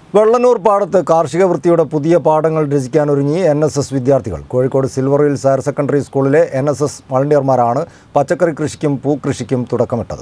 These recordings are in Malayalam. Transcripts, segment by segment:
വെള്ളനൂർ പാടത്ത് കാർഷിക വൃത്തിയുടെ പുതിയ പാഠങ്ങൾ രചിക്കാനൊരുങ്ങി NSS വിദ്യാർത്ഥികൾ. Kozhikode Silver Hills Higher Secondary സ്കൂളിലെ NSS വളണ്ടിയർമാരാണ് പച്ചക്കറി കൃഷിക്കും പൂക്കൃഷിക്കും തുടക്കമിട്ടത്.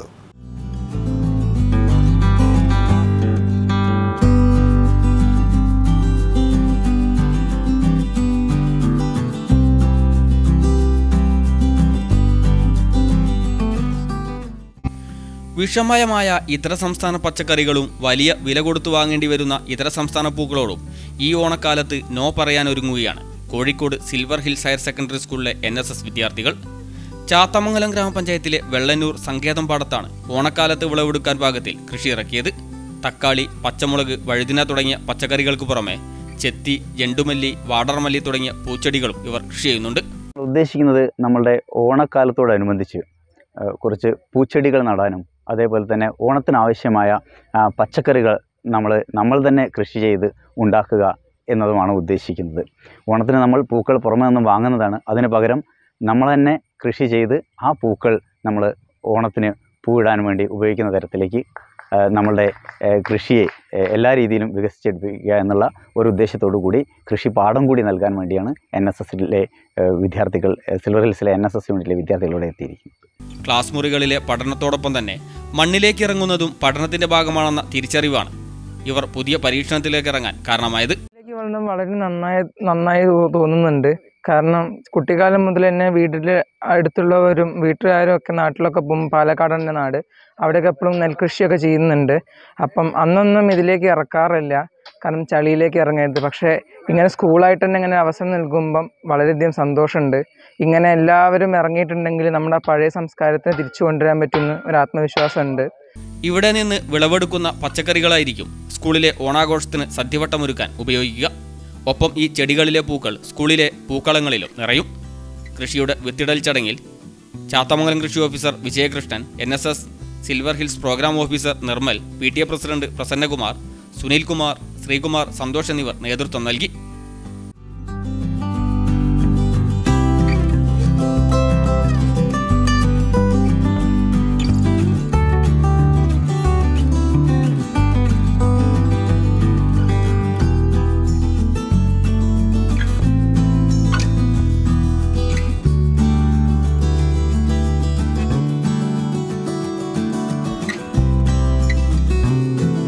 വിഷമയമായ ഇതര സംസ്ഥാന പച്ചക്കറികളും വലിയ വില കൊടുത്തു വാങ്ങേണ്ടി വരുന്ന ഇതര സംസ്ഥാന പൂക്കളോടും ഈ ഓണക്കാലത്ത് നോ പറയാനൊരുങ്ങുകയാണ് Kozhikode Silver Hills Higher Secondary സ്കൂളിലെ NSS വിദ്യാർത്ഥികൾ. ചാത്തമംഗലം ഗ്രാമപഞ്ചായത്തിലെ വെള്ളന്നൂർ സങ്കേതം പാടത്താണ് ഓണക്കാലത്ത് വിളവെടുക്കാൻ പാകത്തിൽ കൃഷി ഇറക്കിയത്. തക്കാളി, പച്ചമുളക്, വഴുതിന തുടങ്ങിയ പച്ചക്കറികൾക്ക് പുറമെ ചെത്തി, ജണ്ടുമല്ലി, വാടർമല്ലി തുടങ്ങിയ പൂച്ചെടികളും ഇവർ കൃഷി ചെയ്യുന്നുണ്ട്. ഉദ്ദേശിക്കുന്നത് നമ്മളുടെ ഓണക്കാലത്തോടനുബന്ധിച്ച് കുറച്ച് പൂച്ചെടികൾ നടാനും അതേപോലെ തന്നെ ഓണത്തിനാവശ്യമായ പച്ചക്കറികൾ നമ്മൾ തന്നെ കൃഷി ചെയ്ത് ഉണ്ടാക്കുക എന്നതുമാണ് ഉദ്ദേശിക്കുന്നത്. ഓണത്തിന് നമ്മൾ പൂക്കൾ പുറമെ നിന്നും വാങ്ങുന്നതാണ്. അതിന് പകരം നമ്മൾ തന്നെ കൃഷി ചെയ്ത് ആ പൂക്കൾ നമ്മൾ ഓണത്തിന് പൂവിടാൻ വേണ്ടി ഉപയോഗിക്കുന്ന തരത്തിലേക്ക് നമ്മളുടെ കൃഷിയെ എല്ലാ രീതിയിലും വികസിച്ചെടുപ്പിക്കുക എന്നുള്ള ഒരു ഉദ്ദേശത്തോടു കൂടി കൃഷി പാഠം കൂടി നൽകാൻ വേണ്ടിയാണ് NSSലെ വിദ്യാർത്ഥികൾ, സിൽവർ ഹിൽസിലെ NSS യൂണിറ്റിലെ വിദ്യാർത്ഥികളോടെ എത്തിയിരിക്കുന്നത്. ക്ലാസ് മുറികളിലെ പഠനത്തോടൊപ്പം തന്നെ മണ്ണിലേക്ക് ഇറങ്ങുന്നതും പഠനത്തിന്റെ ഭാഗമാണെന്ന തിരിച്ചറിവാണ് ഇവർ പുതിയ പരീക്ഷണത്തിലേക്ക് ഇറങ്ങാൻ കാരണമായത്. വളരെ നന്നായി തോന്നുന്നുണ്ട്. കാരണം കുട്ടിക്കാലം മുതൽ തന്നെ വീട്ടിൽ അടുത്തുള്ളവരും വീട്ടുകാരും ഒക്കെ നാട്ടിലൊക്കെ പോകും. പാലക്കാടാണ് നാട്. അവിടെയൊക്കെ എപ്പോഴും നെൽകൃഷിയൊക്കെ ചെയ്യുന്നുണ്ട്. അപ്പം അന്നൊന്നും ഇതിലേക്ക് ഇറക്കാറില്ല, കാരണം ചളിയിലേക്ക് ഇറങ്ങരുത്. പക്ഷേ ഇങ്ങനെ സ്കൂളായിട്ട് തന്നെ ഇങ്ങനെ അവസരം നൽകുമ്പം വളരെയധികം സന്തോഷമുണ്ട്. ഇങ്ങനെ എല്ലാവരും ഇറങ്ങിയിട്ടുണ്ടെങ്കിൽ നമ്മുടെ പഴയ സംസ്കാരത്തെ തിരിച്ചു കൊണ്ടുവരാൻ പറ്റുന്ന ഒരു ആത്മവിശ്വാസമുണ്ട്. ഇവിടെ നിന്ന് വിളവെടുക്കുന്ന പച്ചക്കറികളായിരിക്കും സ്കൂളിലെ ഓണാഘോഷത്തിന് സദ്യവട്ടമൊരുക്കാൻ ഉപയോഗിക്കുക. ഒപ്പം ഈ ചെടികളിലെ പൂക്കൾ സ്കൂളിലെ പൂക്കളങ്ങളിലും നിറയും. കൃഷിയുടെ വിത്തിടൽ ചടങ്ങിൽ ചാത്തമംഗലം കൃഷി officer Vijayakrishnan, NSS Silver Hills programme officer Nirmal, PTA president Prasannakumar, Sunilkumar, Sreekumar, Santhosh എന്നിവർ നേതൃത്വം നൽകി.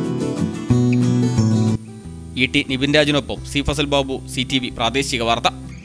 ET Nibin രാജിനൊപ്പം C Fasal Babu, CTV പ്രാദേശിക വാർത്ത.